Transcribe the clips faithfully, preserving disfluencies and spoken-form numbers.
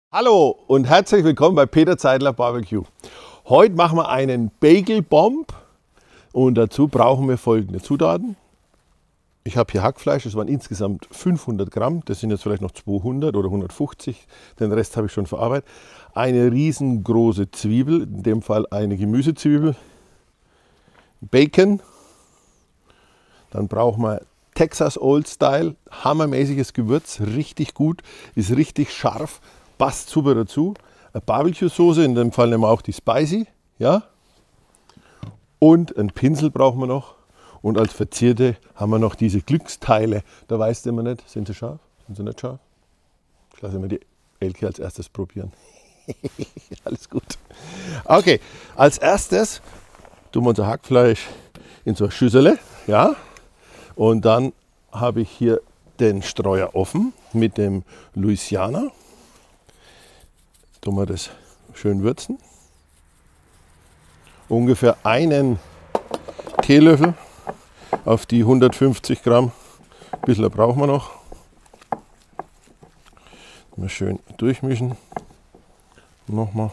Hallo und herzlich willkommen bei Peter Zeidler Barbecue. Heute machen wir einen Bagel Bomb und dazu brauchen wir folgende Zutaten. Ich habe hier Hackfleisch, das waren insgesamt fünfhundert Gramm, das sind jetzt vielleicht noch zweihundert oder hundertfünfzig, den Rest habe ich schon verarbeitet. Eine riesengroße Zwiebel, in dem Fall eine Gemüsezwiebel, Bacon, dann brauchen wir Texas Old Style, hammermäßiges Gewürz, richtig gut, ist richtig scharf. Passt super dazu. Eine Barbecue-Soße, in dem Fall nehmen wir auch die Spicy. Ja? Und einen Pinsel brauchen wir noch. Und als Verzierte haben wir noch diese Glücksteile. Da weißt du immer nicht, sind sie scharf? Sind sie nicht scharf? Ich lasse mir die Elke als erstes probieren. Alles gut. Okay, als erstes tun wir unser Hackfleisch in so eine Schüssel. Ja? Und dann habe ich hier den Streuer offen mit dem Louisiana. Tun wir das schön würzen. Ungefähr einen Teelöffel auf die hundertfünfzig Gramm. Ein bisschen brauchen wir noch. Mal schön durchmischen. Nochmal.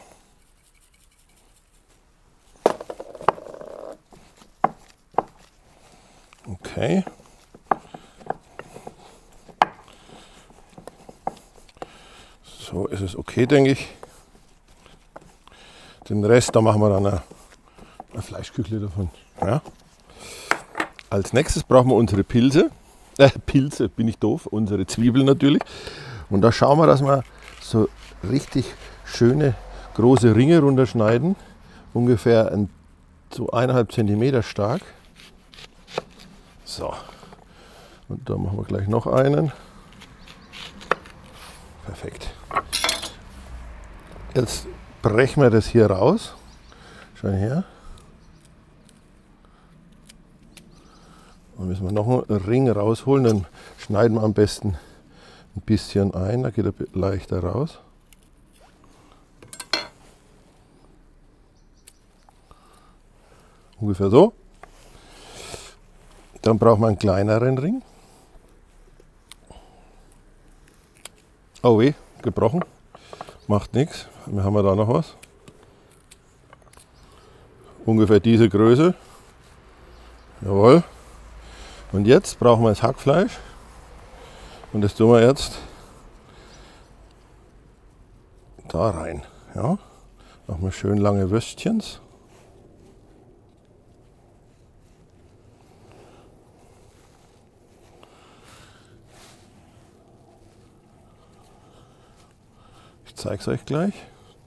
Okay. So ist es okay, denke ich. Den Rest, da machen wir dann eine, eine Fleischküchle davon. Ja. Als nächstes brauchen wir unsere Pilze. Äh, Pilze, bin ich doof. Unsere Zwiebeln natürlich. Und da schauen wir, dass wir so richtig schöne große Ringe runterschneiden. Ungefähr ein, so eineinhalb Zentimeter stark. So. Und da machen wir gleich noch einen. Perfekt. Jetzt brechen wir das hier raus. Schau her. Dann müssen wir noch einen Ring rausholen. Dann schneiden wir am besten ein bisschen ein. Da geht er leichter raus. Ungefähr so. Dann brauchen wir einen kleineren Ring. Oh weh, gebrochen. Macht nichts. Wir haben wir da noch was. Ungefähr diese Größe. Jawohl. Und jetzt brauchen wir das Hackfleisch. Und das tun wir jetzt da rein. Ja. Machen wir schön lange Würstchens. Ich zeige es euch gleich.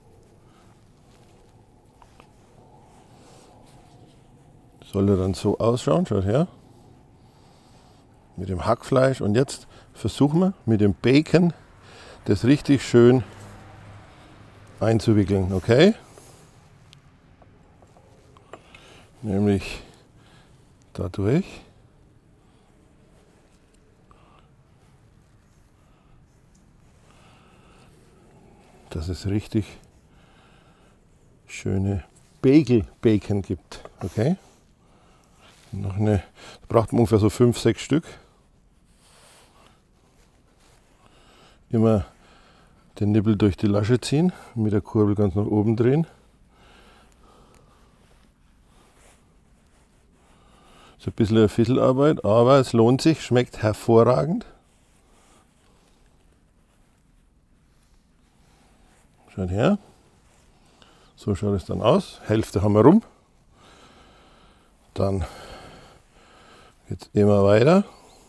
Sollte dann so ausschauen, schaut her. Mit dem Hackfleisch. Und jetzt versuchen wir mit dem Bacon das richtig schön einzuwickeln, okay? Nämlich dadurch. Dass es richtig schöne Bagel-Bacon gibt, okay? Noch eine, da braucht man ungefähr so fünf, sechs Stück. Immer den Nippel durch die Lasche ziehen, mit der Kurbel ganz nach oben drehen. So ein bisschen eine Fisselarbeit, aber es lohnt sich, schmeckt hervorragend. Schaut her. So schaut es dann aus. Hälfte haben wir rum. Dann geht es immer weiter.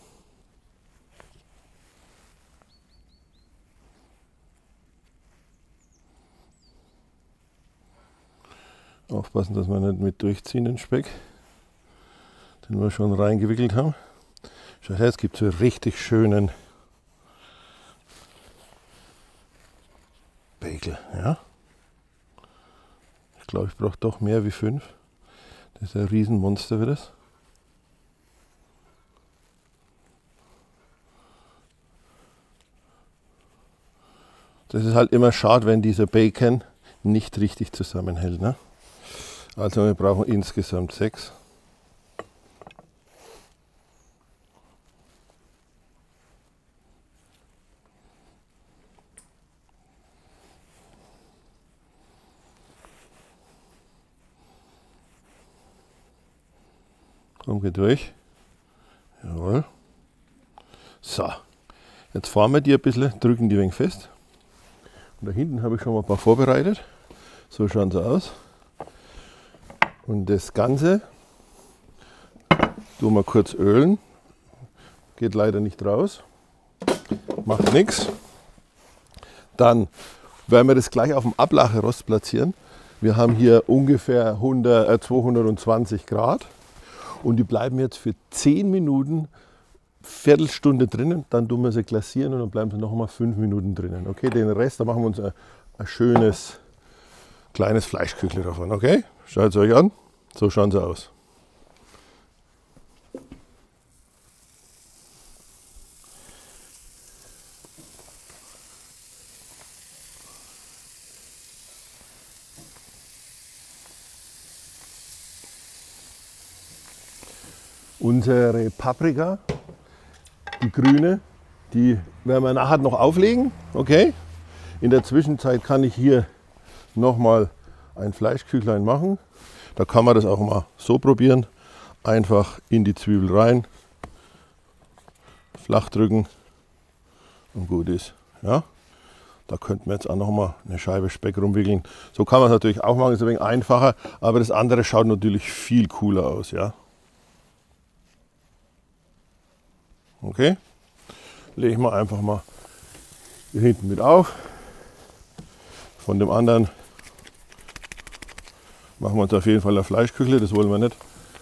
Aufpassen, dass wir nicht mit durchziehen den Speck, den wir schon reingewickelt haben. Schaut her, es gibt so richtig schönen Bagel. Ja? Ich glaube, ich brauche doch mehr wie fünf. Das ist ein Riesenmonster, wird das. Das ist halt immer schade, wenn dieser Bacon nicht richtig zusammenhält. Ne? Also wir brauchen insgesamt sechs. Komm, geh durch. Jawohl. So, jetzt fahren wir die ein bisschen, drücken die ein wenig fest. Und da hinten habe ich schon mal ein paar vorbereitet. So schauen sie aus. Und das Ganze tun wir kurz ölen. Geht leider nicht raus. Macht nichts. Dann werden wir das gleich auf dem Ablacherost platzieren. Wir haben hier ungefähr hundert, äh, zweihundertzwanzig Grad. Und die bleiben jetzt für zehn Minuten, Viertelstunde drinnen. Dann tun wir sie glasieren und dann bleiben sie noch mal fünf Minuten drinnen. Okay, den Rest, da machen wir uns ein, ein schönes kleines Fleischküchle davon. Okay, schaut es euch an. So schauen sie aus. Unsere Paprika, die grüne, die werden wir nachher noch auflegen. Okay? In der Zwischenzeit kann ich hier nochmal ein Fleischküchlein machen. Da kann man das auch mal so probieren. Einfach in die Zwiebel rein, flach drücken und gut ist. Ja? Da könnten wir jetzt auch noch mal eine Scheibe Speck rumwickeln. So kann man es natürlich auch machen, ist ein wenig einfacher, aber das andere schaut natürlich viel cooler aus. Ja? Okay, lege ich mal einfach mal hier hinten mit auf. Von dem anderen machen wir uns auf jeden Fall eine Fleischküchle, das wollen wir nicht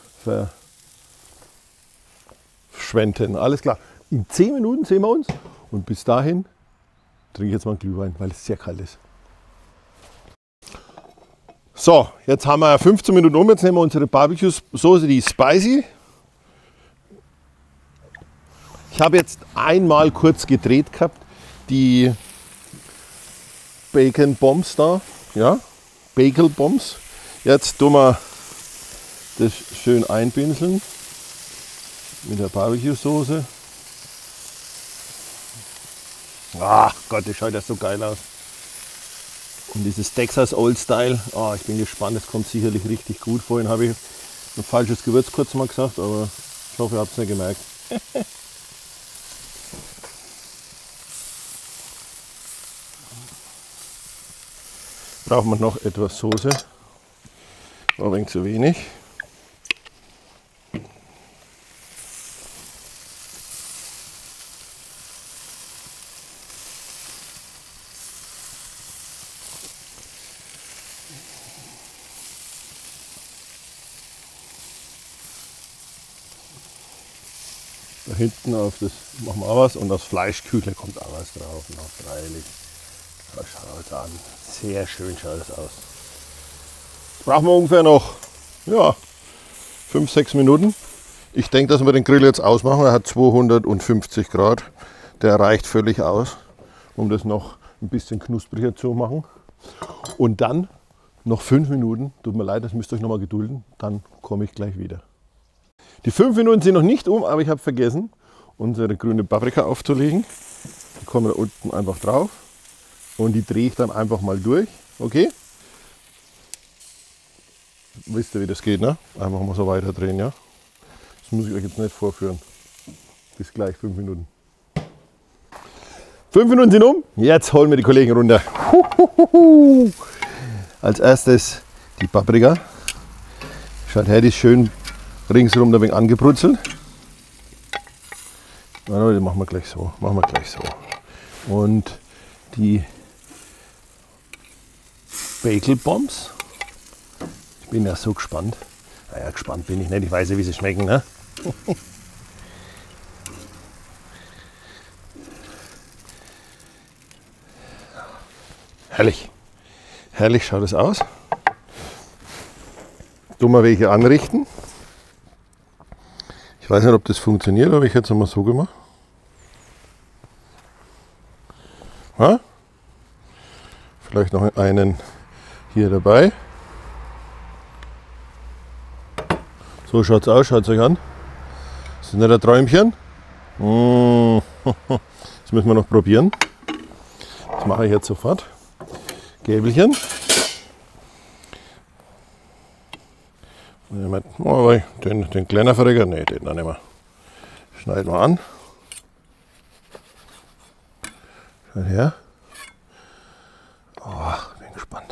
verschwenden. Alles klar, in zehn Minuten sehen wir uns und bis dahin trinke ich jetzt mal einen Glühwein, weil es sehr kalt ist. So, jetzt haben wir fünfzehn Minuten um, jetzt nehmen wir unsere Barbecue-Soße, die ist spicy. Ich habe jetzt einmal kurz gedreht gehabt, die Bacon Bombs da, ja, Bacon Bombs. Jetzt tun wir das schön einpinseln mit der Barbecue-Soße. Ach Gott, das schaut ja so geil aus. Und dieses Texas Old Style, oh, ich bin gespannt, es kommt sicherlich richtig gut. Vorhin habe ich ein falsches Gewürz kurz mal gesagt, aber ich hoffe, ihr habt es nicht gemerkt. Brauchen wir noch etwas Soße, ein wenig zu wenig. Da hinten auf das machen wir auch was und das Fleischküchle kommt auch was drauf, noch freilich. Schaut an, sehr schön schaut es aus. Jetzt brauchen wir ungefähr noch ja, fünf, sechs Minuten. Ich denke, dass wir den Grill jetzt ausmachen. Er hat zweihundertfünfzig Grad. Der reicht völlig aus, um das noch ein bisschen knuspriger zu machen. Und dann noch fünf Minuten. Tut mir leid, das müsst ihr euch noch mal gedulden. Dann komme ich gleich wieder. Die fünf Minuten sind noch nicht um, aber ich habe vergessen, unsere grüne Paprika aufzulegen. Die kommen da unten einfach drauf. Und die drehe ich dann einfach mal durch. Okay? Wisst ihr, wie das geht, ne? Einfach mal so weiter drehen, ja? Das muss ich euch jetzt nicht vorführen. Bis gleich, fünf Minuten. Fünf Minuten sind um. Jetzt holen wir die Kollegen runter. Huhuhu. Als erstes die Paprika. Schaut her, die ist schön ringsherum ein wenig angebrutzelt. Na, die machen wir gleich so. Machen wir gleich so. Und die Bacon Bombs. Ich bin ja so gespannt. Naja, gespannt bin ich nicht. Ich weiß ja, wie sie schmecken. Ne? Herrlich. Herrlich schaut es aus. Tun wir welche anrichten. Ich weiß nicht, ob das funktioniert, aber ich hätte es mal so gemacht. Ja? Vielleicht noch einen hier dabei. So schaut es aus, schaut es euch an. Das ist nicht ein Träumchen. Das müssen wir noch probieren. Das mache ich jetzt sofort. Gäbelchen. Den, den kleinen Verräger, ne, den noch nicht mehr. Schneiden wir an. Schau her. Oh, bin gespannt.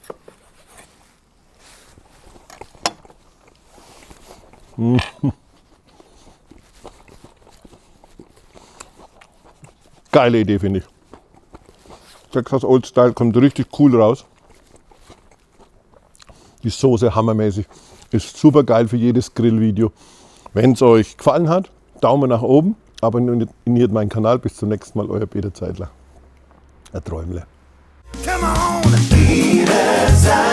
Mmh. Geile Idee, finde ich. Texas Old Style kommt richtig cool raus. Die Soße hammermäßig. Ist super geil für jedes Grillvideo. Wenn es euch gefallen hat, Daumen nach oben. Abonniert meinen Kanal. Bis zum nächsten Mal. Euer Peter Zeidler. Ein Träumle. Come on,